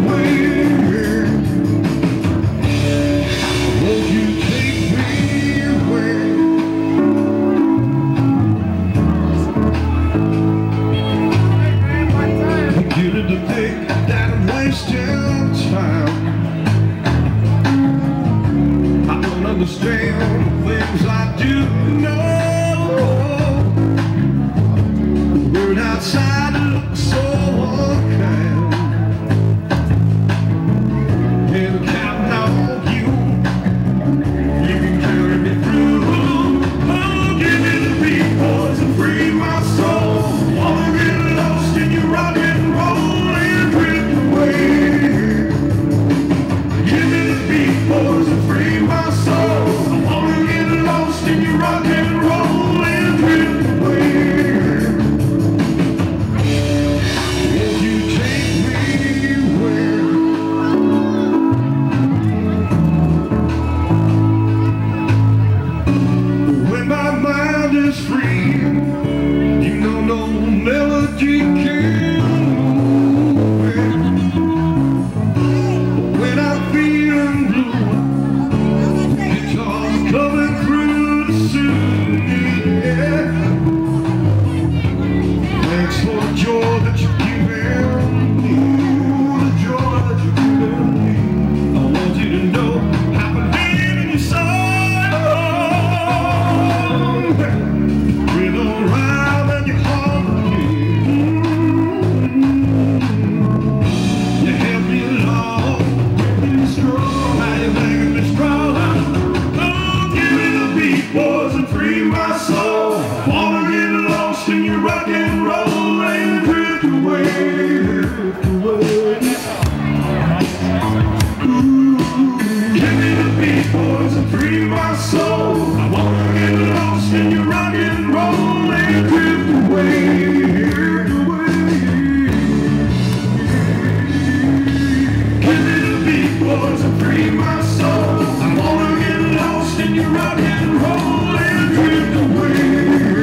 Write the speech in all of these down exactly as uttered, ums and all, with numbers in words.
Understand things I do know. We're outside and look so unkind, and counting on you, you can carry me through. Oh, give me the beat, boys, and free my soul. Wanna get lost in your rock and roll and drift away. Give me the beat, boys, and free my soul. Rock and roll and drift away. Will you take me where? When my mind is free, you know no melody can move it. When I'm feeling blue, guitars coming through. Thanks for the joy that you've given me, the joy that you've given me. I want you to know I believe in your song, with a rhyme and your harmony. You help me along, make me strong. Now you're making me strong. Oh, give me the beat, boys, and free my soul. Wanna get lost in your rock and roll and drift away, drift away. Ooh, give me the beat, boys, and free my soul. I wanna get lost in your rock and roll and drift away, drift away. Give me the beat, boys, and free my soul. I wanna get lost in your rock and roll and drift away.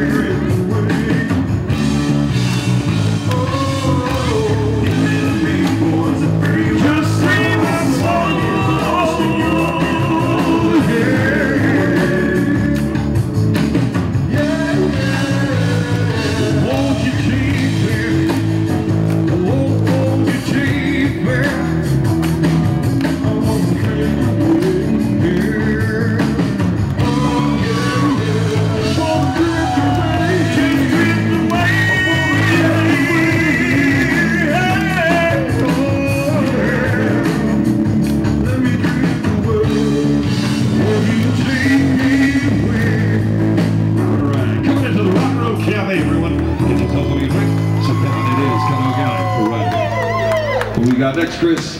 We got next, Chris.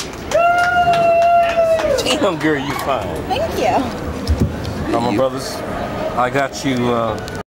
Damn, girl, you fine. Thank you. Come on, brothers. I got you. Uh,